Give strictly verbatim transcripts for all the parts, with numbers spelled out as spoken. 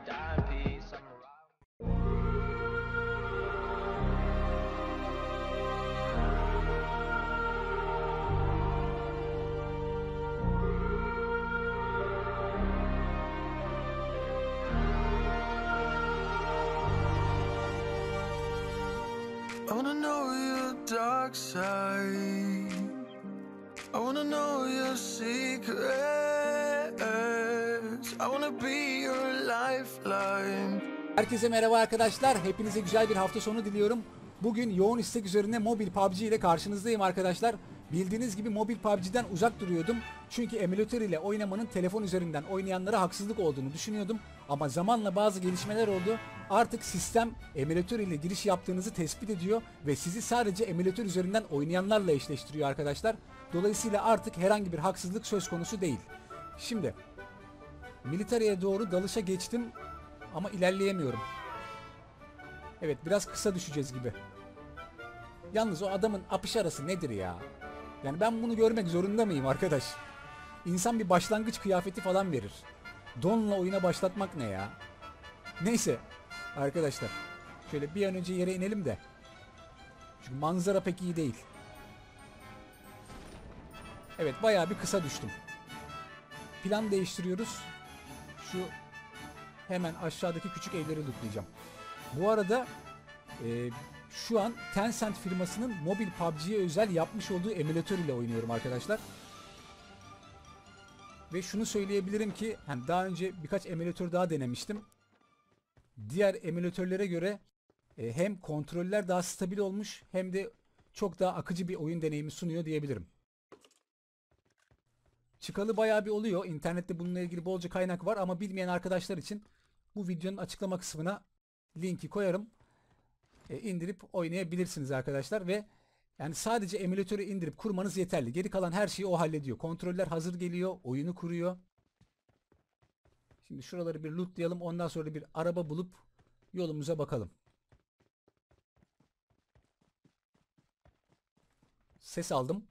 I wanna know your dark side. I wanna know your secrets. I wanna be your lifeline. Herkese merhaba arkadaşlar. Hepinize güzel bir hafta sonu diliyorum. Bugün yoğun istek üzerine mobil P U B G ile karşınızdayım arkadaşlar. Bildiğiniz gibi mobil P U B G'den uzak duruyordum. Çünkü emülatör ile oynamanın telefon üzerinden oynayanlara haksızlık olduğunu düşünüyordum. Ama zamanla bazı gelişmeler oldu. Artık sistem emülatör ile giriş yaptığınızı tespit ediyor ve sizi sadece emülatör üzerinden oynayanlarla eşleştiriyor arkadaşlar. Dolayısıyla artık herhangi bir haksızlık söz konusu değil. Şimdi Military'e doğru dalışa geçtim ama ilerleyemiyorum. Evet, biraz kısa düşeceğiz gibi. Yalnız o adamın apış arası nedir ya? Yani ben bunu görmek zorunda mıyım arkadaş? İnsan bir başlangıç kıyafeti falan verir. Donla oyuna başlatmak ne ya? Neyse arkadaşlar, şöyle bir an önce yere inelim de. Çünkü manzara pek iyi değil. Evet, bayağı bir kısa düştüm. Plan değiştiriyoruz. Şu hemen aşağıdaki küçük evleri lootlayacağım. Bu arada e, şu an Tencent firmasının mobil P U B G'ye özel yapmış olduğu emülatör ile oynuyorum arkadaşlar. Ve şunu söyleyebilirim ki hani daha önce birkaç emülatör daha denemiştim. Diğer emülatörlere göre e, hem kontroller daha stabil olmuş hem de çok daha akıcı bir oyun deneyimi sunuyor diyebilirim. Çıkalı bayağı bir oluyor. İnternette bununla ilgili bolca kaynak var ama bilmeyen arkadaşlar için bu videonun açıklama kısmına linki koyarım. E, indirip oynayabilirsiniz arkadaşlar ve yani sadece emülatörü indirip kurmanız yeterli. Geri kalan her şeyi o hallediyor. Kontroller hazır geliyor, oyunu kuruyor. Şimdi şuraları bir lootlayalım. Ondan sonra bir araba bulup yolumuza bakalım. Ses aldım.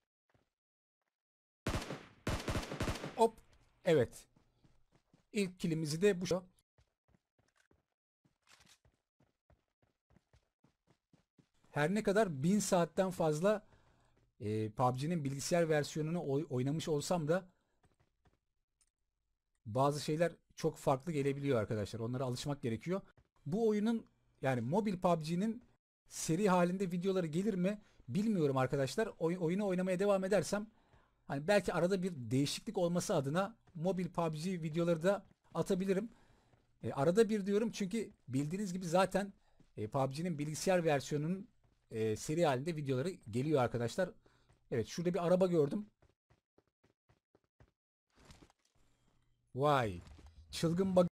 Hop. Evet. İlk kilimizi de bu. Her ne kadar bin saatten fazla e, P U B G'nin bilgisayar versiyonunu oy oynamış olsam da bazı şeyler çok farklı gelebiliyor arkadaşlar. Onlara alışmak gerekiyor. Bu oyunun yani mobil P U B G'nin seri halinde videoları gelir mi bilmiyorum arkadaşlar. Oy oyunu oynamaya devam edersem hani belki arada bir değişiklik olması adına mobil P U B G videoları da atabilirim. E, arada bir diyorum çünkü bildiğiniz gibi zaten e, P U B G'nin bilgisayar versiyonunun e, seri halinde videoları geliyor arkadaşlar. Evet, şurada bir araba gördüm. Vay. Çılgın bug.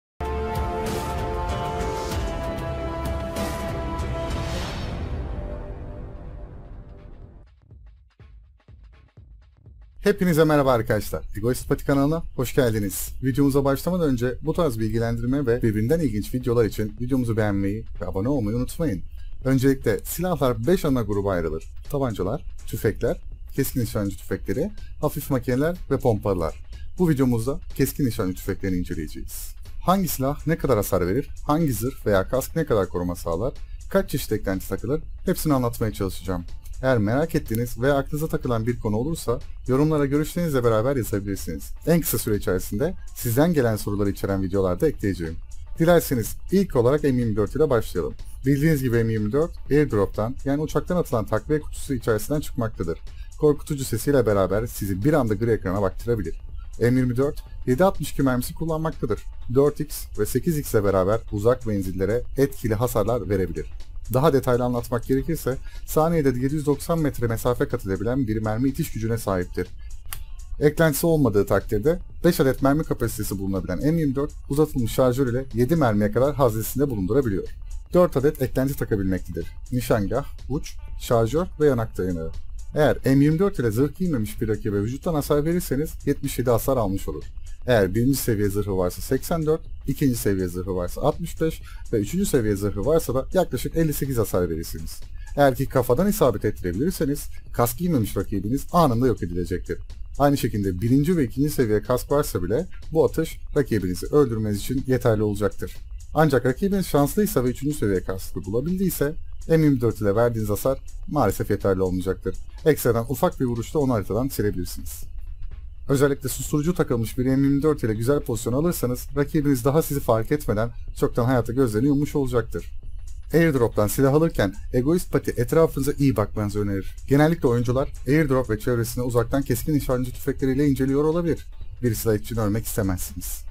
Hepinize merhaba arkadaşlar. Egoist Pati kanalına hoş geldiniz. Videomuza başlamadan önce bu tarz bilgilendirme ve birbirinden ilginç videolar için videomuzu beğenmeyi ve abone olmayı unutmayın. Öncelikle silahlar beş ana gruba ayrılır. Tabancalar, tüfekler, keskin nişancı tüfekleri, hafif makineler ve pompalılar. Bu videomuzda keskin nişancı tüfeklerini inceleyeceğiz. Hangi silah ne kadar hasar verir, hangi zırh veya kask ne kadar koruma sağlar, kaç çeşit eklenti takılır, hepsini anlatmaya çalışacağım. Eğer merak ettiğiniz veya aklınıza takılan bir konu olursa yorumlara görüşlerinizle beraber yazabilirsiniz. En kısa süre içerisinde sizden gelen soruları içeren videolarda ekleyeceğim. Dilerseniz ilk olarak M yirmi dört ile başlayalım. Bildiğiniz gibi M yirmi dört airdrop'tan yani uçaktan atılan takviye kutusu içerisinden çıkmaktadır. Korkutucu sesiyle beraber sizi bir anda gri ekrana baktırabilir. M yirmi dört yedi altmış iki mermisi kullanmaktadır. dört x ve sekiz x ile beraber uzak menzillere etkili hasarlar verebilir. Daha detaylı anlatmak gerekirse saniyede yedi yüz doksan metre mesafe kat edebilen bir mermi itiş gücüne sahiptir. Eklentisi olmadığı takdirde beş adet mermi kapasitesi bulunabilen M yirmi dört uzatılmış şarjör ile yedi mermiye kadar haznesinde bulundurabiliyor. dört adet eklenti takabilmektedir. Nişangah, uç, şarjör ve yanak dayanağı. Eğer M yirmi dört ile zırh giymemiş bir rakibe vücuttan hasar verirseniz yetmiş yedi hasar almış olur. Eğer birinci seviye zırhı varsa seksen dört, ikinci seviye zırhı varsa altmış beş ve üçüncü seviye zırhı varsa da yaklaşık elli sekiz hasar verirsiniz. Eğer ki kafadan isabet ettirebilirseniz kask giymemiş rakibiniz anında yok edilecektir. Aynı şekilde birinci ve ikinci seviye kask varsa bile bu atış rakibinizi öldürmeniz için yeterli olacaktır. Ancak rakibiniz şanslıysa ve üçüncü seviye kaskı bulabildiyse M yirmi dört ile verdiğiniz hasar maalesef yeterli olmayacaktır. Ekstradan ufak bir vuruşta onu haritadan silebilirsiniz. Özellikle susturucu takılmış bir M yirmi dört ile güzel pozisyon alırsanız rakibiniz daha sizi fark etmeden çoktan hayata gözlerini yummuş olacaktır. Airdrop'tan silah alırken Egoist Pati etrafınıza iyi bakmanızı önerir. Genellikle oyuncular airdrop ve çevresini uzaktan keskin nişancı tüfekleriyle inceliyor olabilir. Bir silah için ölmek istemezsiniz.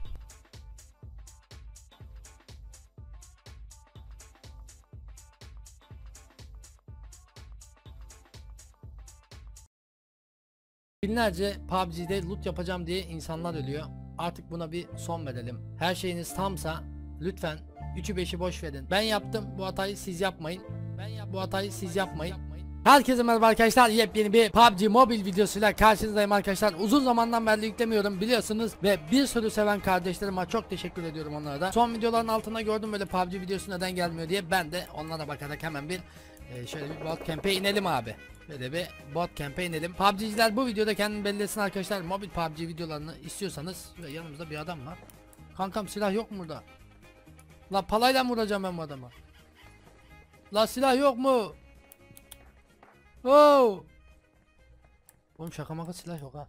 Binlerce P U B G'de loot yapacağım diye insanlar ölüyor. Artık buna bir son verelim. Her şeyiniz tamsa lütfen üçü beşi boş verin. Ben yaptım, bu hatayı siz yapmayın. Ben yap bu hatayı siz yapmayın. Herkese merhaba arkadaşlar, yepyeni bir P U B G mobil videosuyla karşınızdayım arkadaşlar. Uzun zamandan beri yüklemiyorum biliyorsunuz ve bir sürü seven kardeşlerime çok teşekkür ediyorum onlara da. Son videoların altına gördüm böyle P U B G videosu neden gelmiyor diye, ben de onlara bakarak hemen bir e, şöyle bir bot camp'e inelim abi. Böyle bir bot camp'e inelim. P U B G'ciler bu videoda kendini belli etsin arkadaşlar. Mobil P U B G videolarını istiyorsanız, ve yanımızda bir adam var. Kankam silah yok mu burada? La palayla mı vuracağım ben bu adamı? La silah yok mu? Oh! Oğlum şaka maka silah yok ha.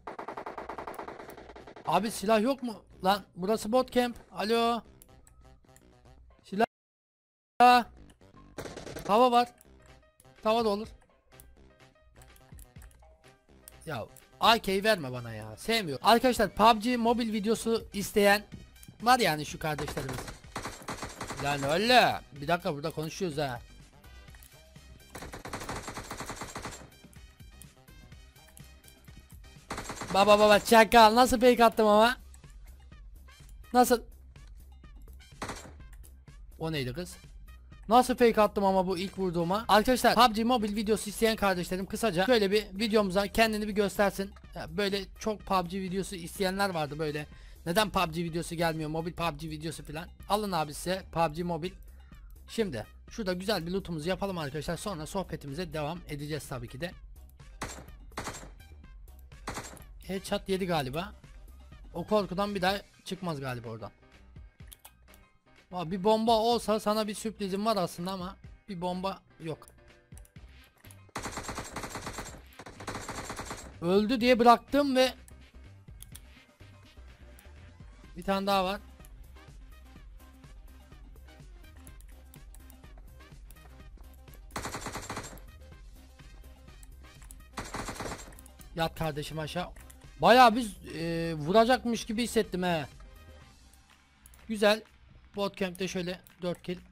Abi silah yok mu? Lan burası bot camp. Alo. Silah. Tava var. Tava da olur. Ya A K'yi verme bana ya. Sevmiyorum. Arkadaşlar P U B G mobil videosu isteyen var yani şu kardeşlerimiz. Lan öyle. Bir dakika burada konuşuyoruz ha. Baba baba çakal, nasıl fake attım ama? Nasıl? O neydi kız? Nasıl fake attım ama bu ilk vurduğuma? Arkadaşlar P U B G mobil videosu isteyen kardeşlerim kısaca şöyle bir videomuza kendini bir göstersin. Ya böyle çok P U B G videosu isteyenler vardı böyle. Neden P U B G videosu gelmiyor? Mobil P U B G videosu falan. Alın abi size P U B G mobil. Şimdi şurada güzel bir lootumuzu yapalım arkadaşlar. Sonra sohbetimize devam edeceğiz tabii ki de. Headshot yedi galiba. O korkudan bir daha çıkmaz galiba oradan. Bir bomba olsa sana bir sürprizim var aslında ama bir bomba yok. Öldü diye bıraktım ve bir tane daha var. Yat kardeşim aşağı. Bayağı biz e, vuracakmış gibi hissettim he. Güzel. Bootcamp'te şöyle dört kill.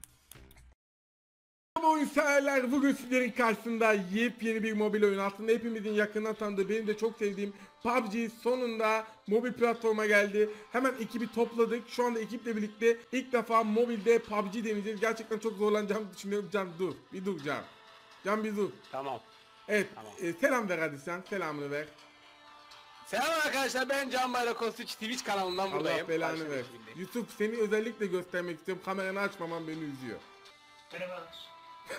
Oyun severler, bugün sizlerin karşısında yepyeni bir mobil oyun. Aslında hepimizin yakından tanıdığı, benim de çok sevdiğim P U B G sonunda mobil platforma geldi. Hemen ekibi topladık. Şu anda ekiple birlikte ilk defa mobilde P U B G deneyeceğiz. Gerçekten çok zorlanacağımı düşünüyorum. Can dur, bir dur Can. Can bir dur. Tamam. Evet, Tamam. E, selam ver hadi sen, selamını ver. Selam arkadaşlar, ben Can Bayrak Osuç, Twitch kanalından buradayım. Allah belanı Başka ver. bir şekilde. Yusuf, seni özellikle göstermek istiyorum. Kameranı açmaman beni üzüyor. Merhabalar.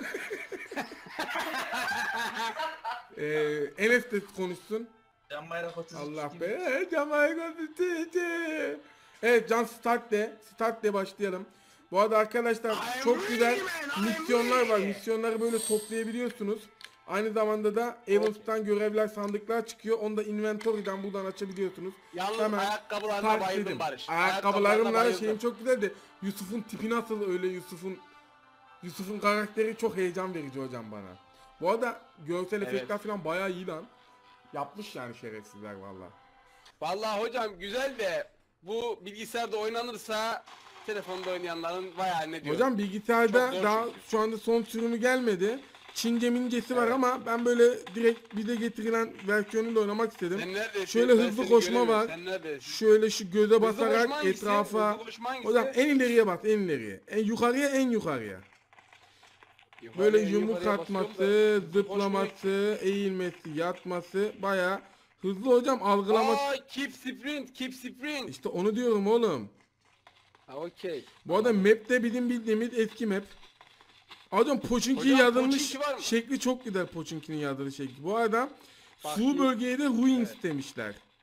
ee, Enes de konuşsun. Can Bayrak otuz üç. Allah be, Can Bayrak otuz üç. Evet Can, start de, start de başlayalım. Bu arada arkadaşlar çok güzel misyonlar var. Misyonları böyle toplayabiliyorsunuz. Aynı zamanda da Evans'tan görevler, sandıklar çıkıyor. Onu da inventory'den buradan açabiliyorsunuz. Yalnız Hemen ayakkabılarına start bayıldım dedim. Barış. Ayakkabılarımla bayıldım. şeyim çok güzeldi. Yusuf'un tipi nasıl öyle, Yusuf'un Yusuf'un karakteri çok heyecan verici hocam bana. Bu arada görsel Evet. efektler falan bayağı iyi lan. Yapmış yani şerefsizler valla. Vallahi hocam güzel de bu bilgisayarda oynanırsa telefonda oynayanların bayağı ne diyor. Hocam bilgisayarda Çok zor daha çünkü. şu anda son sürümü gelmedi. Çince mincesi var Evet. ama ben böyle direkt bize getirilen versiyonuyla oynamak istedim. Sen neredesin? Şöyle Ben hızlı seni koşma göremiyorum. var. Sen neredesin? Şöyle şu göze Hızlı basarak koşma hangisi? etrafa. Hızlı koşma hangisi? Hocam en ileriye bas, en ileriye. En yukarıya, en yukarıya. Böyle Yukarıya, yumruk yukarıya atması, basıyorum da, zıplaması, eğilmesi, yatması bayağı hızlı hocam, koşmayı- algılaması. Aa, keep sprint, keep sprint. İşte onu diyorum oğlum. Ha, okey. Bu arada map'te bizim bildiğimiz eski map. Hocam Pochinki Hocam, yazılmış Pochinki var mı? şekli çok güzel, Pochinki'nin yazılı şekli. Bu arada Bak, su iyi. bölgeye de ruins demişler.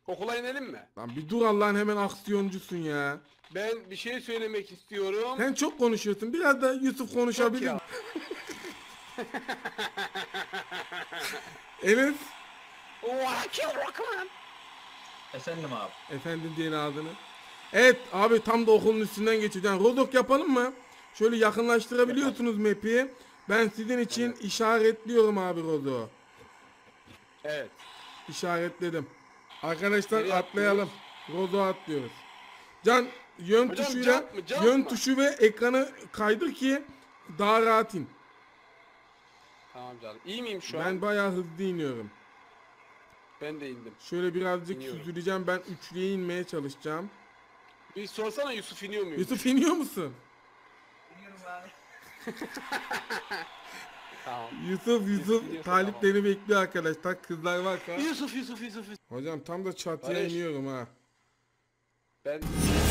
Okula inelim mi? Lan bir dur Allah'ın hemen aksiyoncusun ya. Ben bir şey söylemek istiyorum. Sen çok konuşuyorsun. Biraz da Yusuf konuşabilir ya. mi? Enes. Efendim abi. Efendim diyen adını. Evet abi tam da okulun üstünden geçiyor. Yani Rodok yapalım mı? Şöyle yakınlaştırabiliyorsunuz map'i. Ben sizin için işaretliyorum abi Rodok'u. Evet. İşaretledim. Arkadaşlar Nereye atlayalım. Rodok'a atlıyoruz. Can yön Hocam, tuşuyla jump mı, jump yön mı? tuşu ve ekranı kaydır ki daha rahat in. Tamam canım. İyi miyim şu an? Ben bayağı hızlı iniyorum. Ben de indim. Şöyle birazcık İniyorum. süzüleceğim. Ben üçlüye inmeye çalışacağım. Bir sorsana Yusuf iniyor muyum? Yusuf iniyor musun? Bilmiyorum abi. Tamam. Yusuf Yusuf iniyorsa taliplerini bekliyor arkadaşlar. Kızlar varsa. Yusuf Yusuf Yusuf Yusuf. Hocam tam da çatıya Barış. iniyorum ha. Ben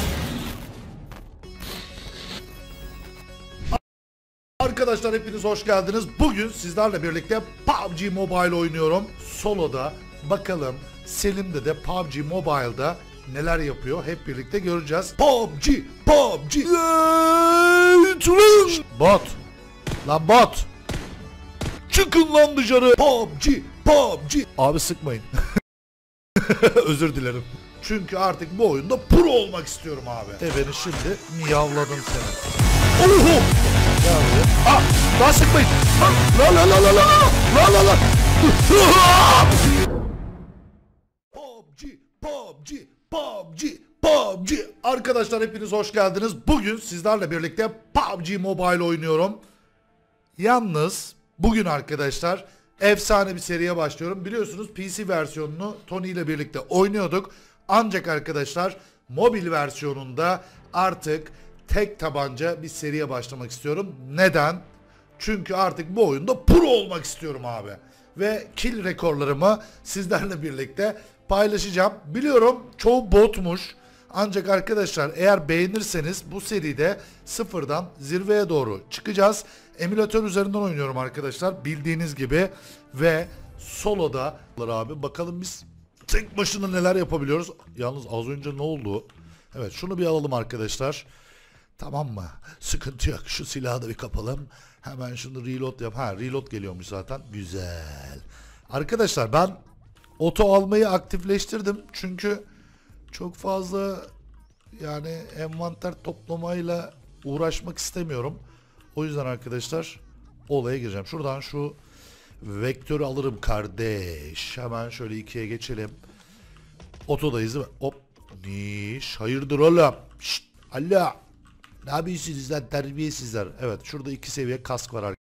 Arkadaşlar hepiniz hoş geldiniz. Bugün sizlerle birlikte P U B G Mobile oynuyorum. Solo'da bakalım Selim'de de P U B G Mobile'da neler yapıyor hep birlikte göreceğiz. P U B G, P U B G. Şşt, bot. Lan bot. Çıkın lan dışarı. P U B G, P U B G. Abi sıkmayın. Özür dilerim. Çünkü artık bu oyunda pro olmak istiyorum abi. E beni şimdi miyavladın seni. Oho! Geldi. Ah! Daha sıkmayın. Ah! La la la la la la la la la. P U B G, P U B G, P U B G, P U B G. Arkadaşlar hepiniz hoş geldiniz. Bugün sizlerle birlikte P U B G Mobile oynuyorum. Yalnız bugün arkadaşlar efsane bir seriye başlıyorum. Biliyorsunuz P C versiyonunu Tony ile birlikte oynuyorduk. Ancak arkadaşlar mobil versiyonunda artık tek tabanca bir seriye başlamak istiyorum. Neden? Çünkü artık bu oyunda pro olmak istiyorum abi. Ve kill rekorlarımı sizlerle birlikte paylaşacağım. Biliyorum çoğu botmuş. Ancak arkadaşlar eğer beğenirseniz bu seride sıfırdan zirveye doğru çıkacağız. Emülatör üzerinden oynuyorum arkadaşlar. Bildiğiniz gibi ve soloda abi bakalım biz tek başına neler yapabiliyoruz. Yalnız az önce ne oldu? Evet şunu bir alalım arkadaşlar. Tamam mı? Sıkıntı yok. Şu silahı da bir kapalım. Hemen şunu reload yap. Ha reload geliyormuş zaten. Güzel. Arkadaşlar ben oto almayı aktifleştirdim. Çünkü çok fazla yani envanter toplamayla uğraşmak istemiyorum. O yüzden arkadaşlar olaya gireceğim. Şuradan şu vektörü alırım kardeş. Hemen şöyle ikiye geçelim. Otodayız değil mi? Hop. Niş. Hayırdır oğlum? Şşt. Allah. Ne yapıyorsunuz lan terbiyesizler? Evet şurada iki seviye kask var arkadaşlar.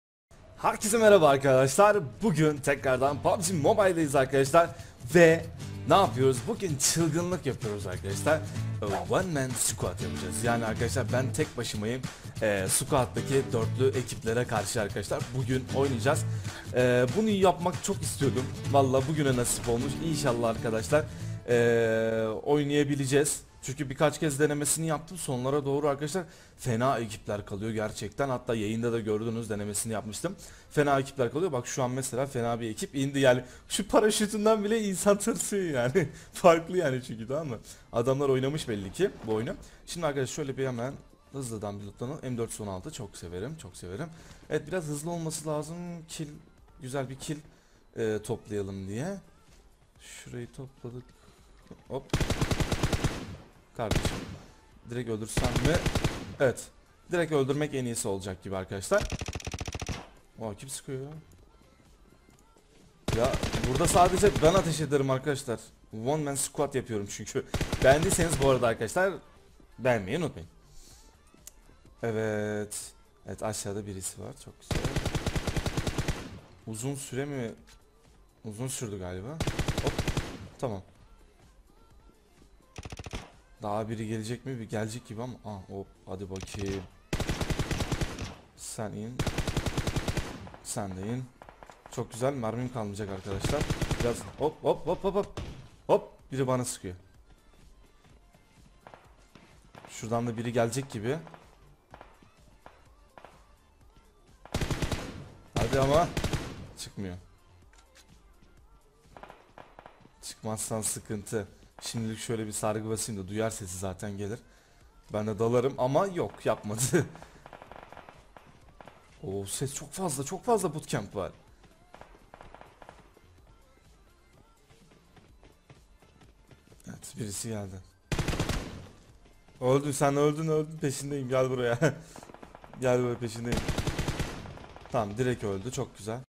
Herkese merhaba arkadaşlar. Bugün tekrardan P U B G Mobile'dayız arkadaşlar. Ve ne yapıyoruz? Bugün çılgınlık yapıyoruz arkadaşlar. One man squad yapacağız. Yani arkadaşlar ben tek başımayım. Ee, squad'daki dörtlü ekiplere karşı arkadaşlar bugün oynayacağız. Ee, bunu yapmak çok istiyordum. Vallahi bugüne nasip olmuş. İnşallah arkadaşlar ee, oynayabileceğiz. Çünkü birkaç kez denemesini yaptım. Sonlara doğru arkadaşlar fena ekipler kalıyor gerçekten. Hatta yayında da gördünüz, denemesini yapmıştım. Fena ekipler kalıyor. Bak şu an mesela fena bir ekip indi yani. Şu paraşütünden bile insan tırsıyor yani. Farklı yani çünkü, tamam mı? Adamlar oynamış belli ki bu oyunu. Şimdi arkadaşlar şöyle bir hemen hızlıdan bir lootlanalım. M dört yüz on altı çok severim, çok severim. Evet biraz hızlı olması lazım. Kill, güzel bir kill e, toplayalım diye. Şurayı topladık. Hop. Kardeşim direkt öldürsem mi? Evet. Direkt öldürmek en iyisi olacak gibi arkadaşlar. Oha kim sıkıyor ya? Ya burada sadece ben ateş ederim arkadaşlar. One man squad yapıyorum çünkü. Beğendiyseniz bu arada arkadaşlar beğenmeyi unutmayın. Evet. Evet aşağıda birisi var. Çok güzel. Uzun süre mi? Uzun sürdü galiba. Hop. Tamam. Daha biri gelecek mi? Bir gelecek gibi ama. Aa, hop hadi bakayım. Sen in. Sen de in. Çok güzel, mermim kalmayacak arkadaşlar. Biraz hop hop hop hop hop. Hop biri bana sıkıyor. Şuradan da biri gelecek gibi. Hadi ama çıkmıyor. Çıkmazsan sıkıntı. Şimdilik şöyle bir sargı basayım da duyar sesi zaten gelir. Ben de dalarım ama yok, yapmadı. O ses çok fazla, çok fazla bootcamp var. Evet, birisi geldi. Öldün sen, öldün öldün, peşindeyim, gel buraya. Gel buraya, peşindeyim. Tamam, direkt öldü, çok güzel.